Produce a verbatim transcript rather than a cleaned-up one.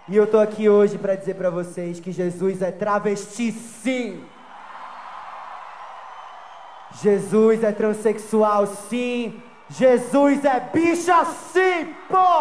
E eu tô aqui hoje pra dizer pra vocês que Jesus é travesti, sim. Jesus é transexual, sim. Jesus é bicha, sim, pô!